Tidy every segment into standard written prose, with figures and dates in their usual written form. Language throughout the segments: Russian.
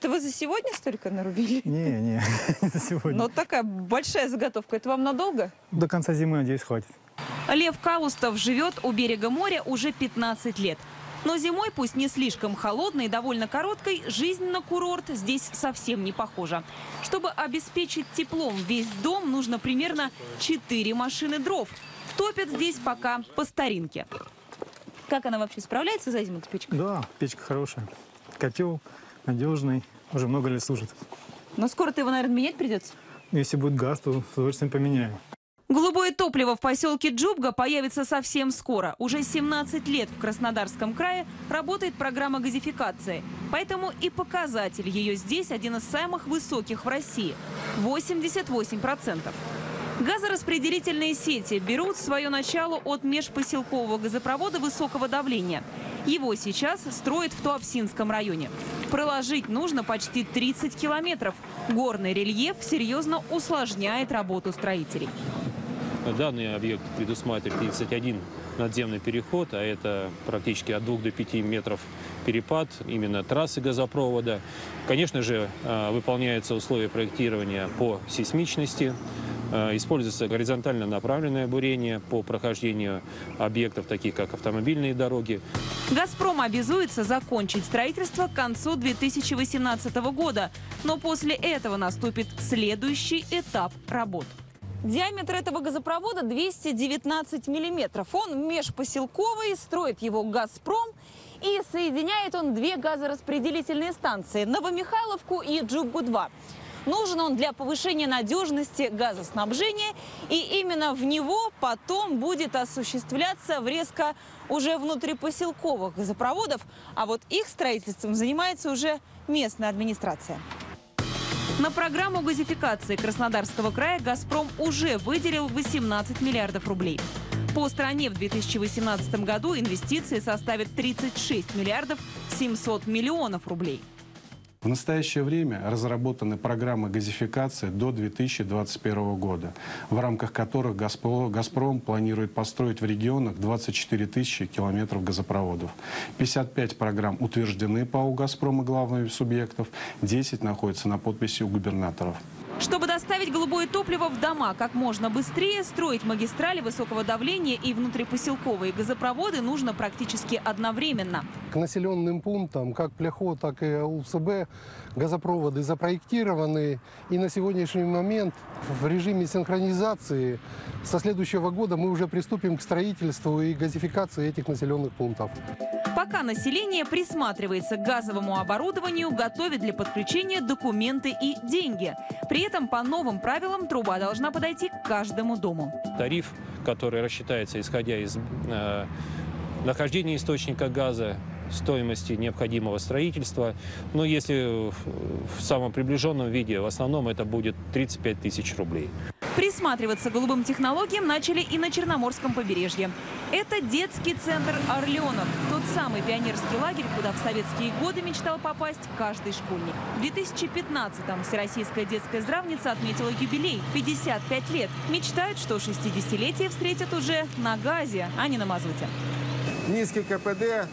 Это вы за сегодня столько нарубили? Не за сегодня. Но такая большая заготовка. Это вам надолго? До конца зимы, надеюсь, хватит. Лев Калустов живет у берега моря уже 15 лет. Но зимой, пусть не слишком холодной и довольно короткой, жизнь на курорт здесь совсем не похожа. Чтобы обеспечить теплом весь дом, нужно примерно 4 машины дров. Топят здесь пока по старинке. Как она вообще справляется за зиму, эта печка? Да, печка хорошая. Котел надежный, уже много лет служит. Но скоро-то его, наверное, менять придется? Если будет газ, то с удовольствием поменяю. Голубое топливо в поселке Джубга появится совсем скоро. Уже 17 лет в Краснодарском крае работает программа газификации. Поэтому и показатель ее здесь один из самых высоких в России – 88%. Газораспределительные сети берут свое начало от межпоселкового газопровода высокого давления. Его сейчас строят в Туапсинском районе. Проложить нужно почти 30 километров. Горный рельеф серьезно усложняет работу строителей. Данный объект предусматривает 31 надземный переход, а это практически от 2 до 5 метров перепад именно трассы газопровода. Конечно же, выполняются условия проектирования по сейсмичности. Используется горизонтально направленное бурение по прохождению объектов, таких как автомобильные дороги. «Газпром» обязуется закончить строительство к концу 2018 года. Но после этого наступит следующий этап работ. Диаметр этого газопровода 219 миллиметров. Он межпоселковый, строит его «Газпром». И соединяет он две газораспределительные станции – Новомихайловку и Джубгу-2. Нужен он для повышения надежности газоснабжения, и именно в него потом будет осуществляться врезка уже внутрипоселковых газопроводов, а вот их строительством занимается уже местная администрация. На программу газификации Краснодарского края «Газпром» уже выделил 18 миллиардов рублей. По стране в 2018 году инвестиции составят 36 миллиардов 700 миллионов рублей. В настоящее время разработаны программы газификации до 2021 года, в рамках которых «Газпром» планирует построить в регионах 24 тысячи километров газопроводов. 55 программ утверждены по АО «Газпром» и главными субъектов, 10 находятся на подписи у губернаторов. Чтобы доставить голубое топливо в дома как можно быстрее, строить магистрали высокого давления и внутрипоселковые газопроводы нужно практически одновременно. К населенным пунктам, как Пляхо, так и УСБ, газопроводы запроектированы. И на сегодняшний момент в режиме синхронизации со следующего года мы уже приступим к строительству и газификации этих населенных пунктов. Пока население присматривается к газовому оборудованию, готовит для подключения документы и деньги. При этом по новым правилам труба должна подойти к каждому дому. Тариф, который рассчитается исходя из нахождения источника газа, стоимости необходимого строительства. Но если в самом приближенном виде, в основном это будет 35 тысяч рублей. Присматриваться к голубым технологиям начали и на Черноморском побережье. Это детский центр «Орленок». Тот самый пионерский лагерь, куда в советские годы мечтал попасть каждый школьник. В 2015-м Всероссийская детская здравница отметила юбилей – 55 лет. Мечтают, что 60-летие встретят уже на газе, а не на мазуте. Низкий КПД,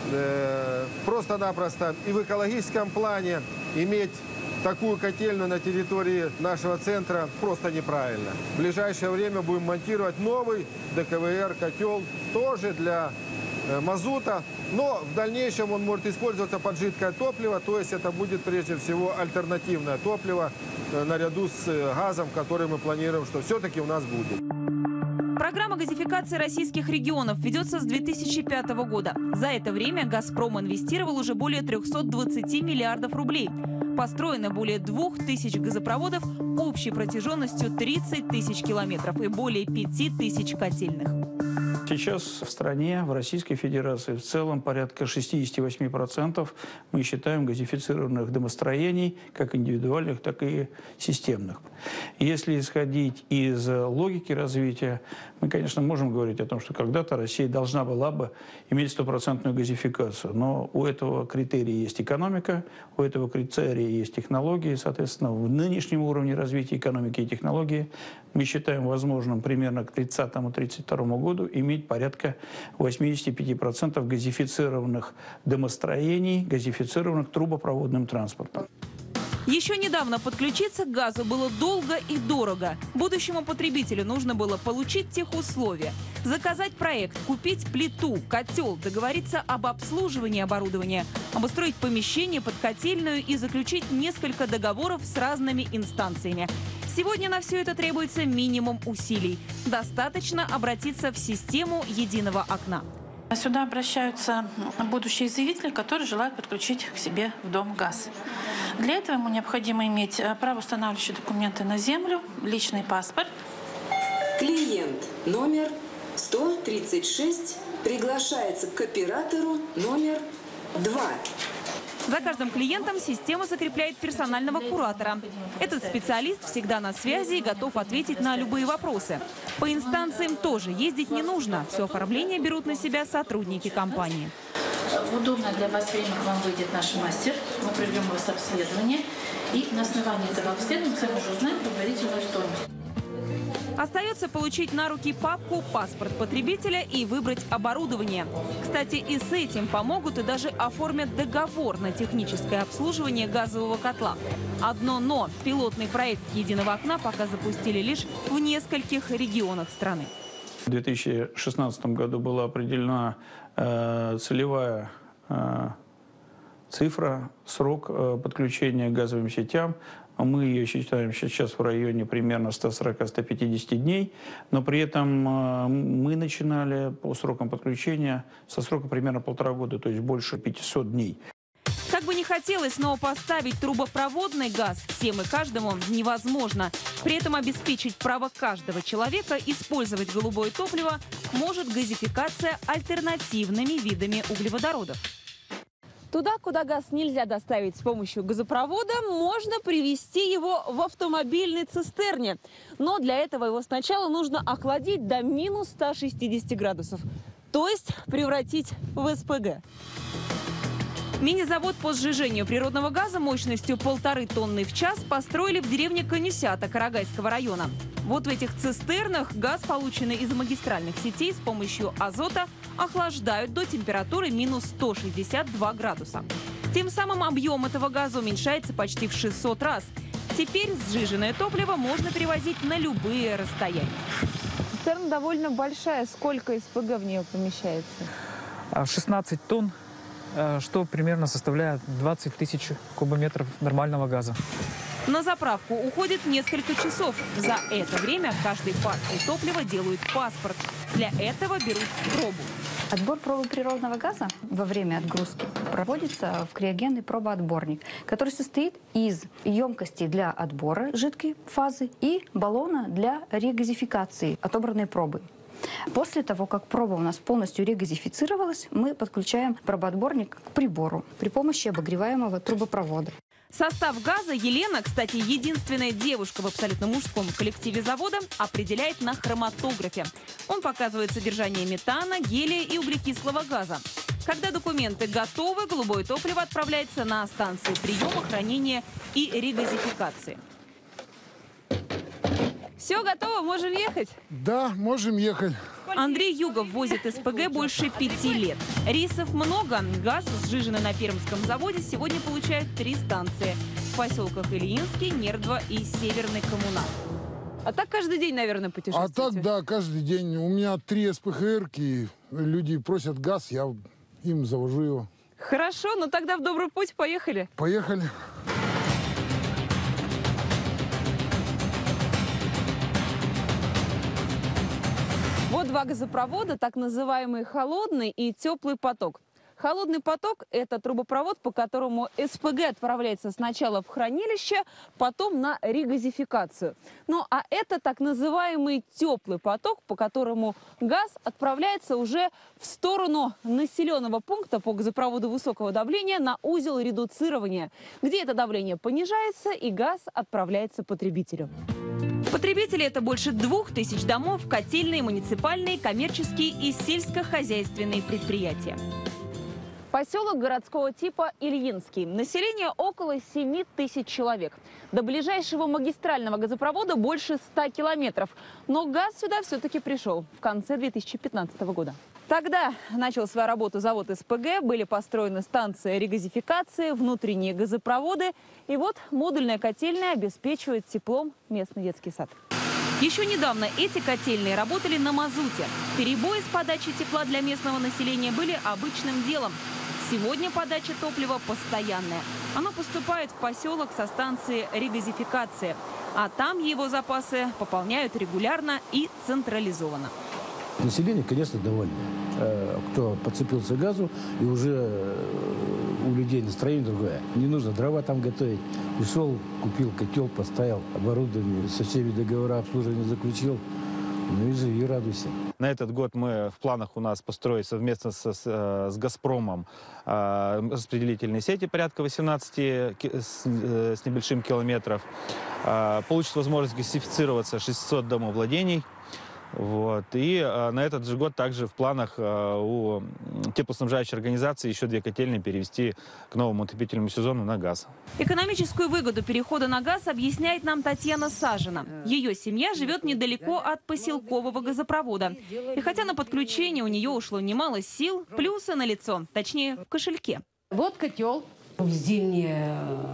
просто-напросто и в экологическом плане иметь такую котельную на территории нашего центра просто неправильно. В ближайшее время будем монтировать новый ДКВР котел, тоже для мазута, но в дальнейшем он может использоваться под жидкое топливо, то есть это будет прежде всего альтернативное топливо наряду с газом, который мы планируем, что все-таки у нас будет. Программа газификации российских регионов ведется с 2005 года. За это время «Газпром» инвестировал уже более 320 миллиардов рублей. Построено более 2000 газопроводов общей протяженностью 30 тысяч километров и более 5000 котельных. Сейчас в стране, в Российской Федерации в целом порядка 68% мы считаем газифицированных домостроений, как индивидуальных, так и системных. Если исходить из логики развития, мы, конечно, можем говорить о том, что когда-то Россия должна была бы иметь 100% газификацию. Но у этого критерия есть экономика, у этого критерия есть технологии. Соответственно, в нынешнем уровне развития экономики и технологий мы считаем возможным примерно к 30-32 году иметь иметь порядка 85% газифицированных домостроений, газифицированных трубопроводным транспортом. Еще недавно подключиться к газу было долго и дорого. Будущему потребителю нужно было получить техусловия, заказать проект, купить плиту, котел, договориться об обслуживании оборудования, обустроить помещение под котельную и заключить несколько договоров с разными инстанциями. Сегодня на все это требуется минимум усилий. Достаточно обратиться в систему единого окна. Сюда обращаются будущие заявители, которые желают подключить к себе в дом газ. Для этого ему необходимо иметь правоустанавливающие документы на землю, личный паспорт. Клиент номер 136 приглашается к оператору номер 2. За каждым клиентом система закрепляет персонального куратора. Этот специалист всегда на связи и готов ответить на любые вопросы. По инстанциям тоже ездить не нужно. Все оформление берут на себя сотрудники компании. В удобное для вас время к вам выйдет наш мастер. Мы проведем у вас обследование. И на основании этого обследования мы уже узнаем предварительную стоимость. Остается получить на руки папку «Паспорт потребителя» и выбрать оборудование. Кстати, и с этим помогут и даже оформят договор на техническое обслуживание газового котла. Одно «но» – пилотный проект «Единого окна» пока запустили лишь в нескольких регионах страны. В 2016 году была определена целевая цифра, срок подключения к газовым сетям. Мы ее считаем сейчас в районе примерно 140-150 дней, но при этом мы начинали по срокам подключения со срока примерно 1,5 года, то есть больше 500 дней. Как бы ни хотелось, но поставить трубопроводный газ всем и каждому невозможно. При этом обеспечить право каждого человека использовать голубое топливо может газификация альтернативными видами углеводородов. Туда, куда газ нельзя доставить с помощью газопровода, можно привезти его в автомобильной цистерне. Но для этого его сначала нужно охладить до минус 160 градусов. То есть превратить в СПГ. Мини-завод по сжижению природного газа мощностью 1,5 тонны в час построили в деревне Конюсята Карагайского района. Вот в этих цистернах газ, полученный из магистральных сетей, с помощью азота охлаждают до температуры минус 162 градуса. Тем самым объем этого газа уменьшается почти в 600 раз. Теперь сжиженное топливо можно перевозить на любые расстояния. Цистерна довольно большая. Сколько СПГ в нее помещается? 16 тонн, что примерно составляет 20 тысяч кубометров нормального газа. На заправку уходит несколько часов. За это время каждой партии топлива делают паспорт. Для этого берут пробу. Отбор пробы природного газа во время отгрузки проводится в криогенный пробоотборник, который состоит из емкости для отбора жидкой фазы и баллона для регазификации отобранной пробы. После того, как проба у нас полностью регазифицировалась, мы подключаем пробоотборник к прибору при помощи обогреваемого трубопровода. Состав газа Елена, кстати, единственная девушка в абсолютно мужском коллективе завода, определяет на хроматографе. Он показывает содержание метана, гелия и углекислого газа. Когда документы готовы, голубое топливо отправляется на станции приема, хранения и регазификации. Все готово, можем ехать? Да, можем ехать. Андрей Югов возит СПГ больше 5 лет. Рейсов много. Газ, сжиженный на Пермском заводе, сегодня получают 3 станции. В поселках Ильинский, Нердва и Северный Коммунал. А так каждый день, наверное, путешествуете? А так, да, каждый день. У меня 3 СПХРки. Люди просят газ, я им завожу его. Хорошо, ну тогда в добрый путь, поехали. Поехали. Вот 2 газопровода, так называемый холодный и теплый поток. Холодный поток – это трубопровод, по которому СПГ отправляется сначала в хранилище, потом на регазификацию. Ну а это так называемый теплый поток, по которому газ отправляется уже в сторону населенного пункта по газопроводу высокого давления на узел редуцирования, где это давление понижается и газ отправляется потребителю. Потребители – это больше 2000 домов, котельные, муниципальные, коммерческие и сельскохозяйственные предприятия. Поселок городского типа Ильинский. Население около 7 тысяч человек. До ближайшего магистрального газопровода больше 100 километров. Но газ сюда все-таки пришел в конце 2015 года. Тогда начал свою работу завод СПГ, были построены станции регазификации, внутренние газопроводы. И вот модульная котельная обеспечивает теплом местный детский сад. Еще недавно эти котельные работали на мазуте. Перебои с подачей тепла для местного населения были обычным делом. Сегодня подача топлива постоянная. Оно поступает в поселок со станции регазификации. А там его запасы пополняют регулярно и централизованно. Население, конечно, довольное. Кто подцепился к газу, и уже у людей настроение другое. Не нужно дрова там готовить. Пришел, купил котел, поставил оборудование, со всеми договора обслуживания заключил. Ну и живи, радуйся. На этот год мы в планах у нас построить совместно с «Газпромом» распределительные сети порядка 18 с небольшим километров. Получит возможность газифицироваться 600 домовладений. Вот. И на этот же год также в планах у теплоснабжающей организации еще 2 котельные перевести к новому отопительному сезону на газ. Экономическую выгоду перехода на газ объясняет нам Татьяна Сажина. Ее семья живет недалеко от поселкового газопровода. И хотя на подключение у нее ушло немало сил, плюсы налицо, точнее в кошельке. Вот котел. В зимние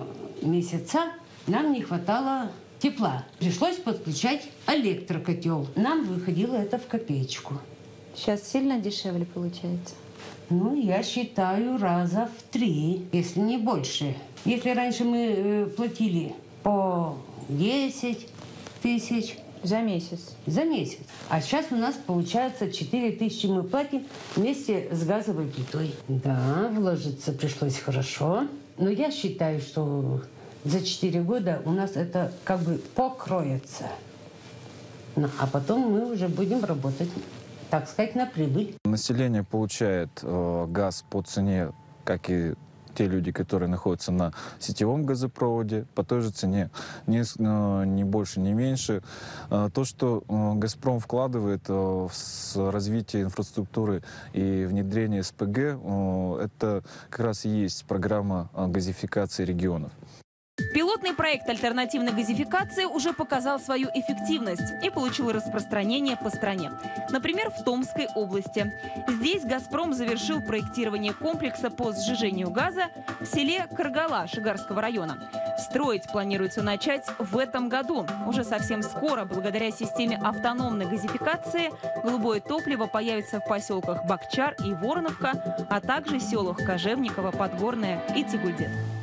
месяца нам не хватало тепла. Пришлось подключать электрокотел. Нам выходило это в копеечку. Сейчас сильно дешевле получается? Ну, я считаю, раза в 3, если не больше. Если раньше мы платили по 10 тысяч. За месяц? За месяц. А сейчас у нас получается 4 тысячи мы платим вместе с газовой плитой. Да, вложиться пришлось хорошо. Но я считаю, что за 4 года у нас это как бы покроется. Ну, а потом мы уже будем работать, так сказать, на прибыль. Население получает газ по цене, как и те люди, которые находятся на сетевом газопроводе, по той же цене, ни больше, ни меньше. То, что «Газпром» вкладывает в развитие инфраструктуры и внедрение СПГ, это как раз и есть программа газификации регионов. Пилотный проект альтернативной газификации уже показал свою эффективность и получил распространение по стране. Например, в Томской области. Здесь «Газпром» завершил проектирование комплекса по сжижению газа в селе Каргала Шигарского района. Строить планируется начать в этом году. Уже совсем скоро, благодаря системе автономной газификации, голубое топливо появится в поселках Бакчар и Вороновка, а также селах Кожевниково, Подгорное и Тигульдет.